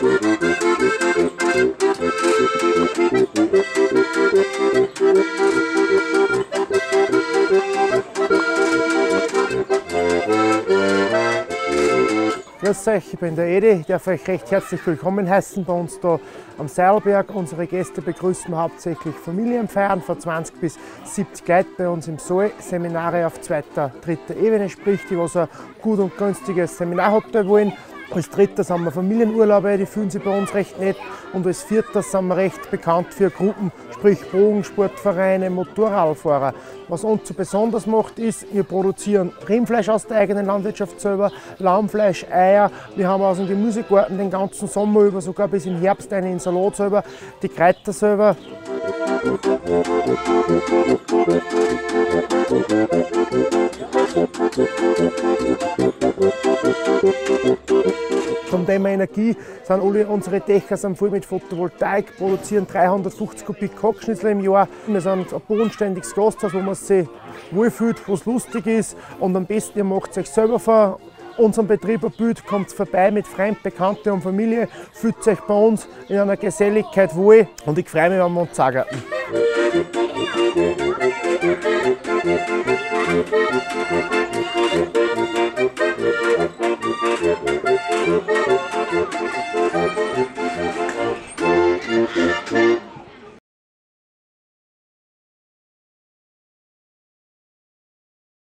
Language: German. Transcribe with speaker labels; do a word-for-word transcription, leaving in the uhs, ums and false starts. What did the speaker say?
Speaker 1: Grüß euch, ich bin der Edi, ich darf euch recht herzlich willkommen heißen bei uns da am Seilberg. Unsere Gäste begrüßen hauptsächlich Familienfeiern von zwanzig bis siebzig Leute bei uns im Saal. Seminare auf zweiter, dritter Ebene, sprich die, was ein gut und günstiges Seminarhotel wollen. Als dritter sind wir Familienurlauber, die fühlen sich bei uns recht nett. Und als vierter sind wir recht bekannt für Gruppen, sprich Bogensportvereine, Motorradfahrer. Was uns so besonders macht, ist, wir produzieren Rindfleisch aus der eigenen Landwirtschaft selber, Lammfleisch, Eier. Wir haben aus dem Gemüsegarten den ganzen Sommer über, sogar bis im Herbst einen Salat selber, die Kräuter selber. Zum Thema Energie sind alle unsere Dächer sind voll mit Photovoltaik, produzieren dreihundertfünfzig Kubik Hackschnitzel im Jahr. Wir sind ein bodenständiges Gasthaus, wo man sich wohlfühlt, wo es lustig ist. Und am besten, ihr macht es euch selber vor unserem Betrieb ein Bild, kommt vorbei mit Freunden, Bekannten und Familie, fühlt euch bei uns in einer Geselligkeit wohl und ich freue mich, wenn wir uns sagen.